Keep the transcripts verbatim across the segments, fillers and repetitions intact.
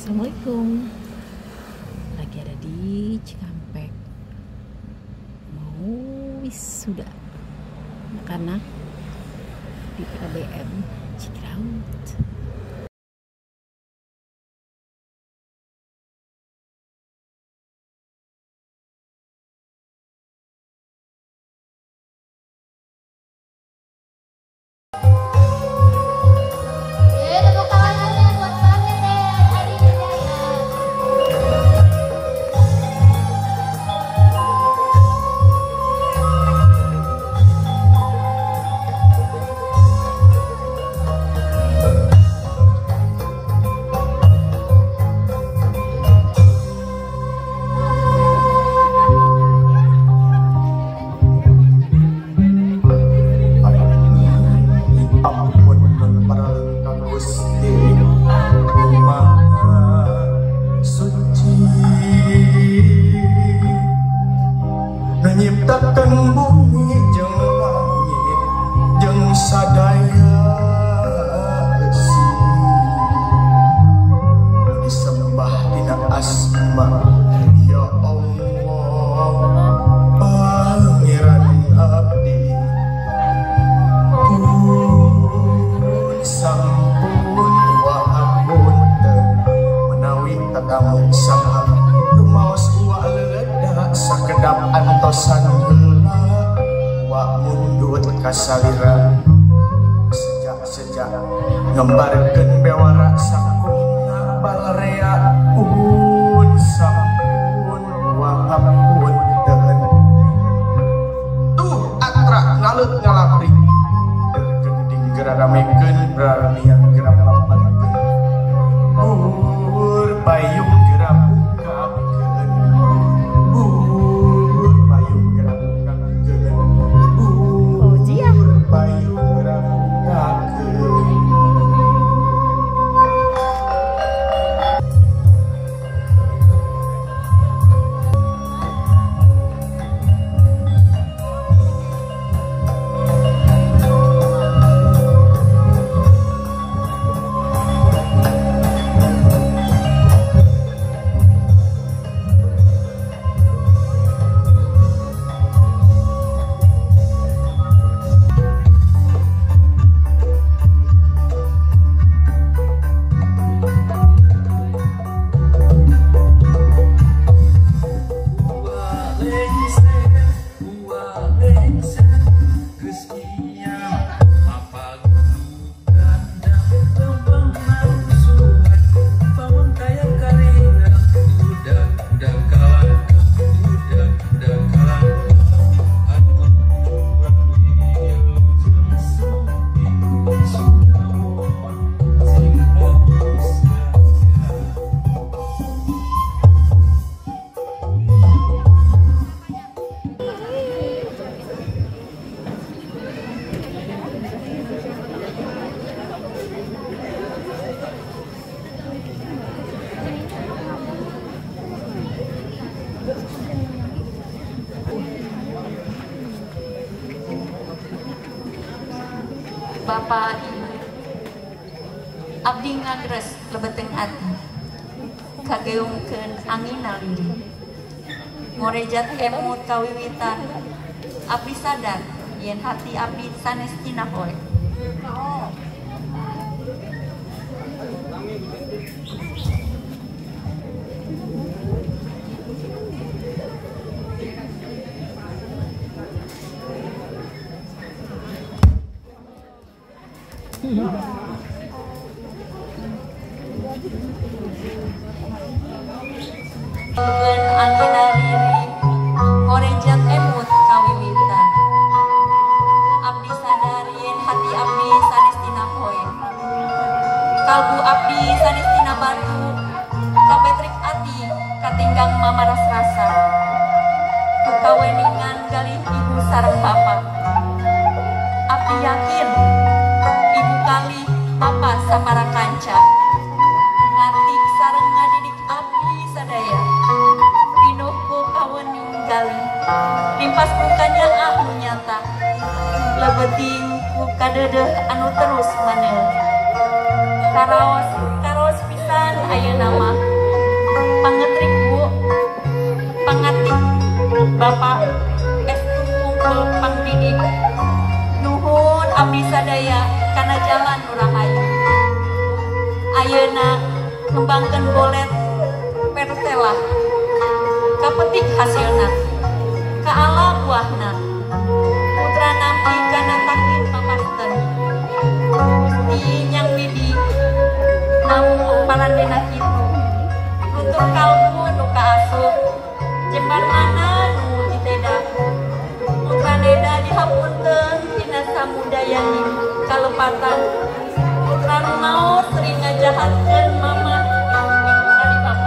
Assalamualaikum. Lagi ada di Cikampek, mau wisuda anak-anak di P K B M Cikraut. Nyiptakan bumi jeung langit jeung sadaya besi, disembah dina asma ya Allah pangeran abdi. Pun sampun wa hapunten menawi tatamu saha rumaos wa leda sakedap antosan heula wa mundut kasalira sejak-sejak ngembarkeun bewara sakumna balarea pun sampun wa hapunten. Tuh atra ngalut ngalapri geuning geura ramekeun berarnian geura papankeun bur payung geura bukakeun bur payung geura bukakeun bur payung geura bukakeun. Bapak Ibu, abdi ngagres lebeteng ati kageungkeun angina lili ngorejat emut kawiwitan abdi sadar yen hati abdi sanes tina poe. Keun angina lili ngorejat emut kawiwitan abdi sadar yen hati abdi sanes tina poe. Kalbu abdi sanes tina batu kabetrik ati katinggang mamaras rasa kukaweningan galih ibu sareng bapak. Abdi yakin ibu kali papa sapara kanca ngatik sareng ngadidik abdi sadaya pinuh ku kawening gali limpas bukanya anu nyata lebeting ku kadedeh anu terus maneh karaos karos pisan ayeuna mah ngembangkeun bolet pertela kapetik hasilna kaala buahna putra nampi kana takdir papasten Gusti Nyang Widi namu parandena kitu nutur kalbu nu kaasup jembar mana nu diteda putra neda dihapunteun tina samudayani kalepatan putra nu maot sering ngajahatkeun mama ari papa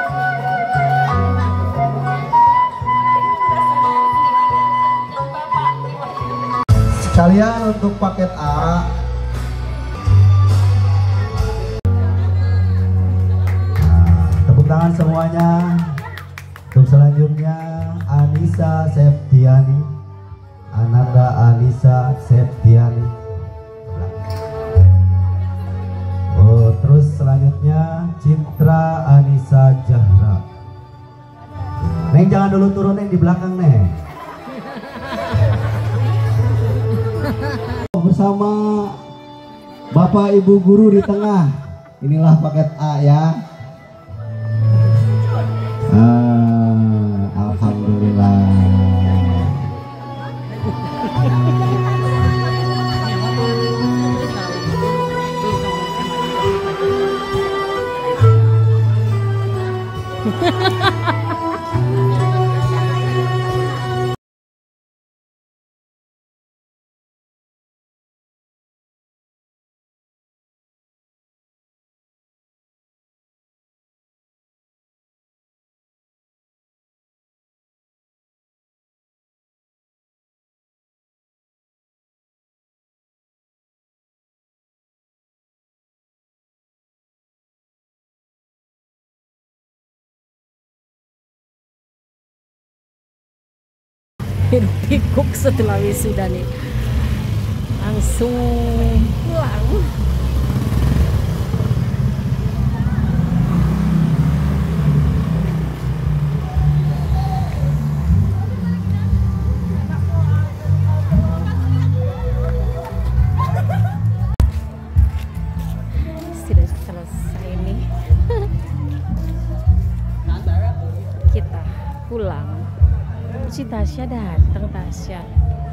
sekalian untuk paket A. Tepuk tangan semuanya. Untuk selanjutnya Anissa Septiani, Ananda Anissa Septiani. Oh, terus selanjutnya Citra Anissa Jahra. Neng jangan dulu turun Neng, di belakang Neng. Bersama Bapak Ibu guru di tengah. Inilah paket A ya. Ah, alhamdulillah. Hiruk pikuk setelah wisuda nih langsung pulang. Sudah selesai nih. Kita pulang. Si Tasya datang, Tasya.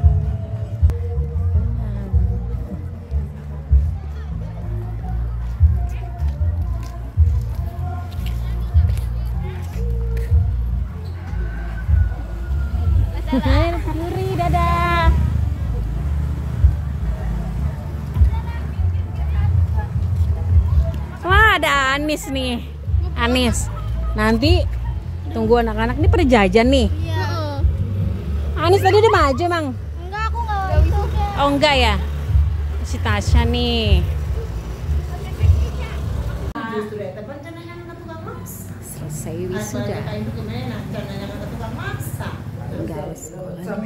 Yuri, dadah. Wah, ada Anis nih. Anis. Nanti tunggu anak-anak ini pada jajan nih. Anis tadi udah maju, Mang? Enggak, aku enggak wisuda. Oh, enggak ya? Si Tasya nih. Selesai wisuda. Tinggal sekolah.